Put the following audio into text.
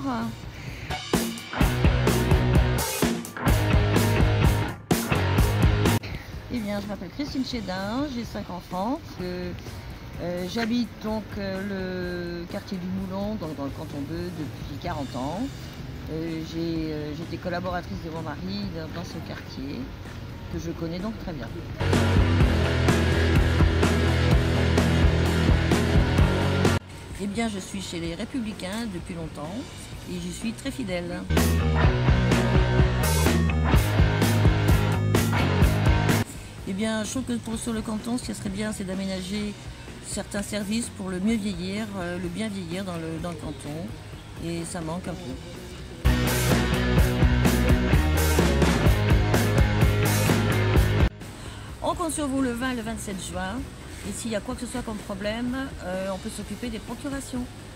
Eh bien, je m'appelle Christine Chédin, j'ai 5 enfants. J'habite donc le quartier du Moulon, donc dans le canton 2, depuis 40 ans. J'étais collaboratrice de mon mari dans ce quartier, que je connais donc très bien. Eh bien, je suis chez les Républicains depuis longtemps et j'y suis très fidèle. Eh bien, je trouve que sur le canton, ce qui serait bien, c'est d'aménager certains services pour le mieux vieillir, le bien vieillir dans le canton, et ça manque un peu. On compte sur vous le 20 et le 27 juin, et s'il y a quoi que ce soit comme problème, on peut s'occuper des procurations.